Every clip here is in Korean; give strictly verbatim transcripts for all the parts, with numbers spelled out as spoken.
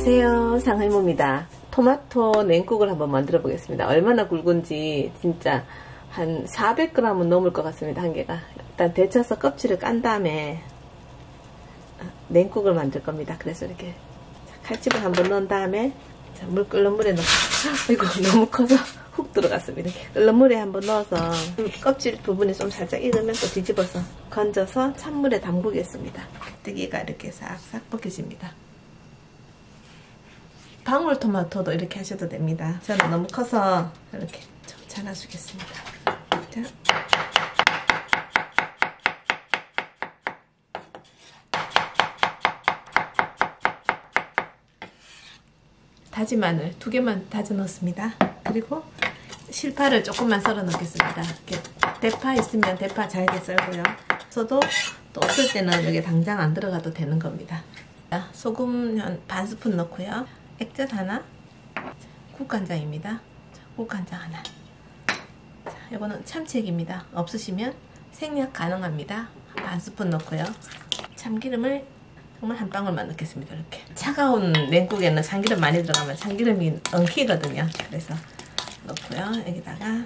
안녕하세요, 상할모입니다. 토마토 냉국을 한번 만들어 보겠습니다. 얼마나 굵은지 진짜 한 사백 그램은 넘을 것 같습니다. 한 개가. 일단 데쳐서 껍질을 깐 다음에 냉국을 만들 겁니다. 그래서 이렇게 칼집을 한번 넣은 다음에 물 끓는 물에 넣고, 이거 너무 커서 훅 들어갔습니다. 끓는 물에 한번 넣어서 껍질 부분이 좀 살짝 익으면 또 뒤집어서 건져서 찬물에 담그겠습니다. 뜨기가 이렇게 싹싹 벗겨집니다. 방울토마토도 이렇게 하셔도 됩니다. 저는 너무 커서 이렇게 좀 잘라주겠습니다. 자. 다진 마늘 두 개만 다져 넣습니다. 그리고 실파를 조금만 썰어 넣겠습니다. 이렇게 대파 있으면 대파 잘게 썰고요. 저도 또 없을 때는 여기 당장 안 들어가도 되는 겁니다. 소금 한 반 스푼 넣고요. 액젓 하나, 국간장입니다. 국간장 하나. 자, 이거는 참치액입니다. 없으시면 생략 가능합니다. 반 스푼 넣고요. 참기름을 정말 한 방울만 넣겠습니다. 이렇게 차가운 냉국에는 참기름 많이 들어가면 참기름이 엉키거든요. 그래서 넣고요. 여기다가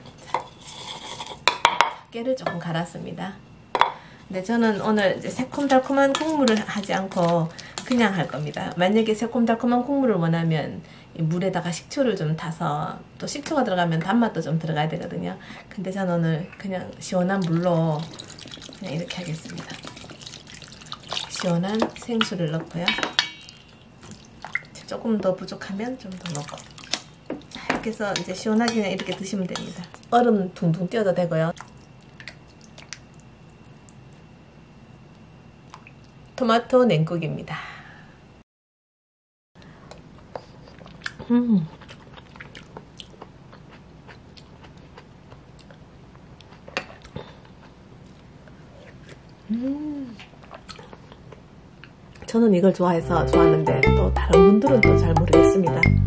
깨를 조금 갈았습니다. 근데 저는 오늘 이제 새콤달콤한 국물을 하지 않고 그냥 할 겁니다. 만약에 새콤달콤한 국물을 원하면 이 물에다가 식초를 좀 타서, 또 식초가 들어가면 단맛도 좀 들어가야 되거든요. 근데 저는 오늘 그냥 시원한 물로 그냥 이렇게 하겠습니다. 시원한 생수를 넣고요. 조금 더 부족하면 좀 더 넣고, 이렇게 해서 이제 시원하게 그냥 이렇게 드시면 됩니다. 얼음 둥둥 띄워도 되고요. 토마토 냉국입니다. 음. 음. 저는 이걸 좋아해서 좋아하는데 또 다른 분들은 또 잘 모르겠습니다.